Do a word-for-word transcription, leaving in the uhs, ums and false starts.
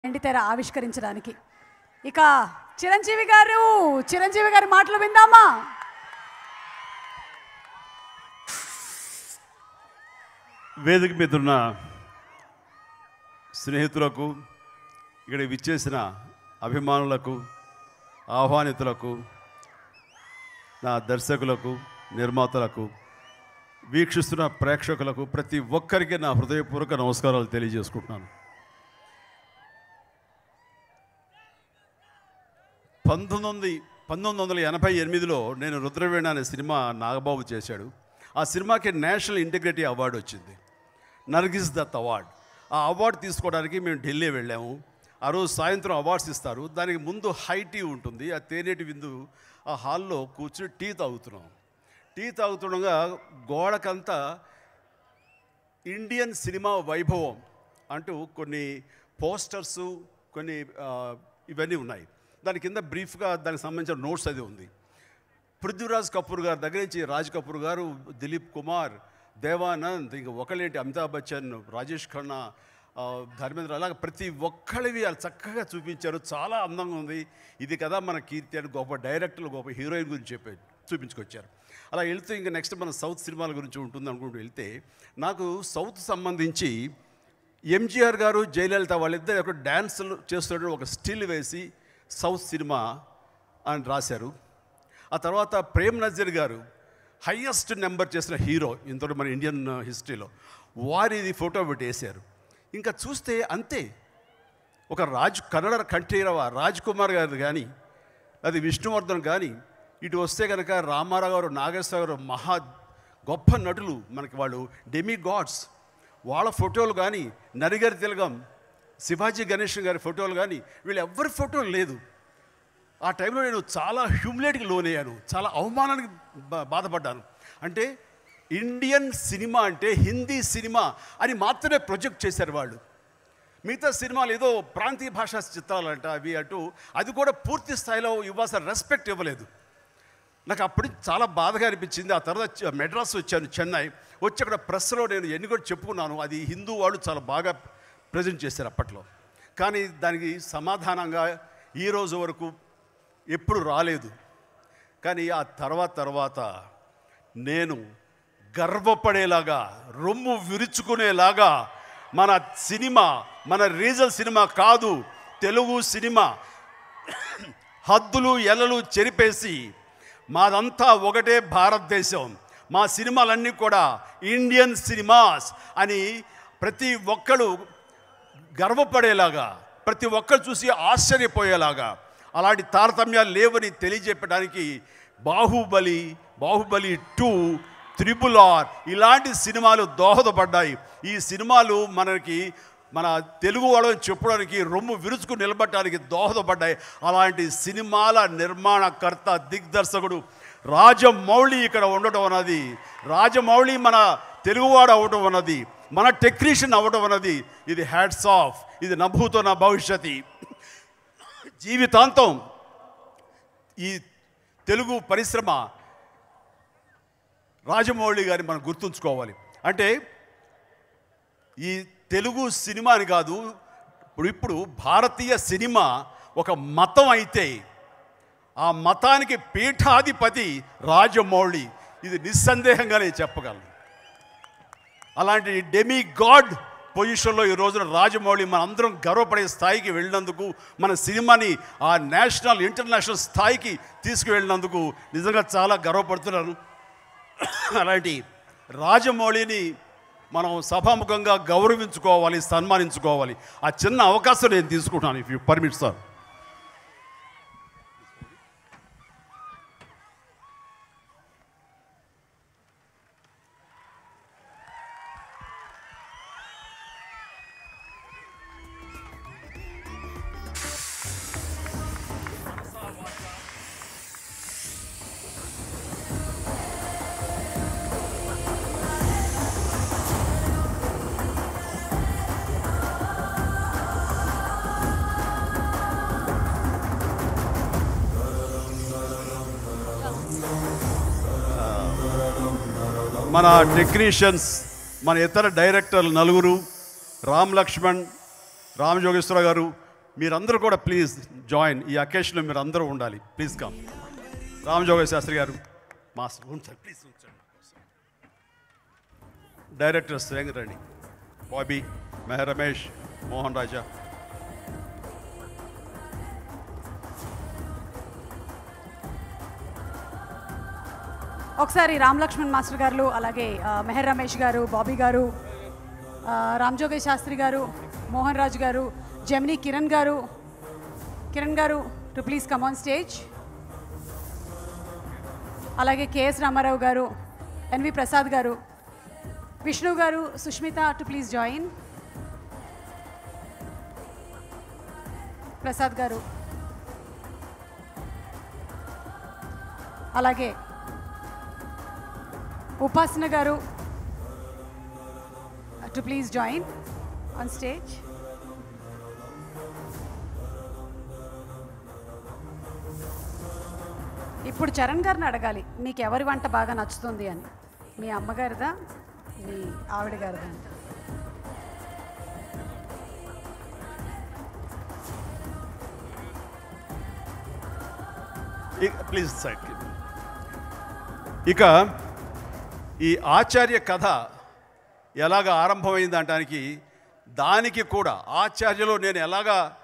ఎండితెర ఆవిష్కరించడానికి ఇక చిరంజీవి గారు చిరంజీవి గారి మాటలు విందామా? వేదిక మీద ఉన్న స్నేహితులకు, ఇక్కడ విచ్చేసిన అభిమానులకు, ఆహ్వానితులకు, నా దర్శకులకు, నిర్మాతలకు, వీక్షిస్తున్న ప్రేక్షకులకు ప్రతి ఒక్కరికి నా హృదయపూర్వక నమస్కారాలు తెలియజేసుకుంటున్నాను. పంతొమ్మిది వందల పంతొమ్మిది వందల ఎనభై ఎనిమిదిలో నేను రుద్రవీణ అనే సినిమా నాగబాబు చేశాడు. ఆ సినిమాకి నేషనల్ ఇంటిగ్రిటీ అవార్డు వచ్చింది, నర్గిస్ దత్ అవార్డు. ఆ అవార్డు తీసుకోవడానికి మేము ఢిల్లీ వెళ్ళాము. ఆ రోజు సాయంత్రం అవార్డ్స్ ఇస్తారు. దానికి ముందు హై టీ ఉంటుంది, ఆ తేనెటి విందు. ఆ హాల్లో కూర్చుని టీ తాగుతున్నాం. టీ తాగుతుండగా గోడకంతా ఇండియన్ సినిమా వైభవం అంటూ కొన్ని పోస్టర్సు, కొన్ని ఇవన్నీ ఉన్నాయి. దాని కింద బ్రీఫ్గా దానికి సంబంధించిన నోట్స్ అది ఉంది. పృథ్వీరాజ్ కపూర్ గారి దగ్గర నుంచి రాజ్ కపూర్ గారు, దిలీప్ కుమార్, దేవానంద్, ఇంకా ఒకళ్ళేంటి అమితాబ్ బచ్చన్, రాజేష్ ఖన్నా, ధర్మేంద్ర, అలాగే ప్రతి ఒక్కళ్ళవి వాళ్ళు చక్కగా చూపించారు. చాలా అందంగా ఉంది. ఇది కదా మన కీర్తి అని గొప్ప డైరెక్టర్లు, గొప్ప హీరోయిన్ గురించి చెప్పి చూపించుకొచ్చారు. అలా వెళ్తూ ఇంకా నెక్స్ట్ మన సౌత్ సినిమాల గురించి ఉంటుంది అనుకుంటూ వెళ్తే నాకు సౌత్ సంబంధించి ఎంజీఆర్ గారు, జయలలిత వాళ్ళిద్దరు ఒక డ్యాన్సులు చేస్తున్న ఒక స్టిల్ వేసి సౌత్ సినిమా అని రాశారు. ఆ తర్వాత ప్రేమ్ నజీర్ గారు హయ్యెస్ట్ నెంబర్ చేసిన హీరో ఇంతలో మన ఇండియన్ హిస్టరీలో, వారిది ఫోటో పెట్టి వేశారు. ఇంకా చూస్తే అంతే. ఒక రాజ్ కన్నడ కంఠీరవ రాజ్ కుమార్ గారు కానీ, అది విష్ణువర్ధన్ కానీ, ఇటు వస్తే కనుక రామారావు గారు, నాగేశ్వర గారు, మహా గొప్ప నటులు మనకి, వాళ్ళు డెమి గాడ్స్. వాళ్ళ ఫోటోలు కానీ, నరిగారి తిలగం, శివాజీ గణేశన్ గారి ఫోటోలు కానీ, వీళ్ళు ఎవరి ఫోటోలు లేదు. ఆ టైంలో నేను చాలా హ్యూమిలేట్కి లోనయ్యాను, చాలా అవమానానికి బాధపడ్డాను. అంటే ఇండియన్ సినిమా అంటే హిందీ సినిమా అని మాత్రమే ప్రొజెక్ట్ చేశారు వాళ్ళు. మిగతా సినిమాలు ఏదో ప్రాంతీయ భాషా చిత్రాలంట అవి అటు, అది కూడా పూర్తి స్థాయిలో ఇవ్వాల్సిన రెస్పెక్ట్ ఇవ్వలేదు. నాకు అప్పుడు చాలా బాధగా అనిపించింది. ఆ తర్వాత మెడ్రాస్ వచ్చాను, చెన్నై వచ్చి అక్కడ ప్రెస్లో నేను ఎన్ని కూడా చెప్పుకున్నాను. అది హిందూ వాళ్ళు చాలా బాగా ప్రజెంట్ చేశారు అప్పట్లో. కానీ దానికి సమాధానంగా ఈరోజు వరకు ఎప్పుడు రాలేదు. కానీ ఆ తర్వాత తర్వాత నేను గర్వపడేలాగా, రొమ్ము విరుచుకునేలాగా మన సినిమా, మన రీజనల్ సినిమా కాదు, తెలుగు సినిమా హద్దులు ఎల్లలు చెరిపేసి మాదంతా ఒకటే భారతదేశం, మా సినిమాలన్నీ కూడా ఇండియన్ సినిమాస్ అని ప్రతి ఒక్కరు గర్వపడేలాగా, ప్రతి ఒక్కరు చూసి ఆశ్చర్యపోయేలాగా, అలాంటి తారతమ్యాలు లేవని తెలియజెప్పడానికి Baahubali, Baahubali two, triple R ఇలాంటి సినిమాలు దోహదపడ్డాయి. ఈ సినిమాలు మనకి మన తెలుగు వాళ్ళని చెప్పడానికి, రొమ్ము విరుచుకు నిలబడటానికి దోహదపడ్డాయి. అలాంటి సినిమాల నిర్మాణకర్త, దిగ్దర్శకుడు రాజమౌళి ఇక్కడ ఉండటం అన్నది, రాజమౌళి మన తెలుగువాడు అవ్వటం అన్నది, మన టెక్నీషియన్ అవ్వటం అన్నది, ఇది హ్యాట్స్ ఆఫ్. ఇది నభూతో నా భవిష్యత్తు. జీవితాంతం ఈ తెలుగు పరిశ్రమ రాజమౌళి గారిని మనం గుర్తుంచుకోవాలి. అంటే ఈ తెలుగు సినిమా అని కాదు, ఇప్పుడు ఇప్పుడు భారతీయ సినిమా ఒక మతం అయితే ఆ మతానికి పీఠాధిపతి రాజమౌళి. ఇది నిస్సందేహంగా నేను చెప్పగలను. అలాంటి డెమి గాడ్ పొజిషన్లో ఈ రోజున రాజమౌళి మన అందరం గర్వపడే స్థాయికి వెళ్ళినందుకు, మన సినిమాని ఆ నేషనల్, ఇంటర్నేషనల్ స్థాయికి తీసుకువెళ్ళినందుకు నిజంగా చాలా గర్వపడుతున్నాను. అలాంటి రాజమౌళిని మనం సభాముఖంగా గౌరవించుకోవాలి, సన్మానించుకోవాలి. ఆ చిన్న అవకాశం నేను తీసుకుంటాను, ఇఫ్ యూ పర్మిట్ సార్. మన టెక్నీషియన్స్, మన ఇతర డైరెక్టర్లు నలుగురు, రామ్ లక్ష్మణ్, రామజోగేశ్వర గారు, మీరందరూ కూడా ప్లీజ్ జాయిన్, ఈ అకేషన్లో మీరు అందరూ ఉండాలి. Please come. రామజోగయ్య శాస్త్రి గారు, మాస్టర్ ఉంచండి ప్లీజ్, ఉంచండి. డైరెక్టర్స్ రండి, బాబీ, మెహర్ రమేష్, మోహన్ రాజా. ఒకసారి రామ్ లక్ష్మణ్ మాస్టర్ గారు, అలాగే మెహర్ రమేష్ గారు, బాబీ గారు, రామజోగయ్య శాస్త్రి గారు, మోహన్ రాజు గారు, Gemini Kiran garu, Kiran garu to please come on stage. అలాగే K S Rama Rao garu, N V Prasad garu, Vishnu garu, Sushmita to please join. Prasad garu, అలాగే Upasana garu to please join on stage. ఇప్పుడు చరణ్ గారిని అడగాలి, మీకు ఎవరి వంట బాగా నచ్చుతుంది అని. మీ అమ్మగారిదా, మీ ఆవిడ గారిదా? Please side. ఇక ఈ ఆచార్య కథ ఎలాగ ఆరంభమైంది అనడానికి, దానికి కూడా ఆచార్యలో నేను ఎలాగా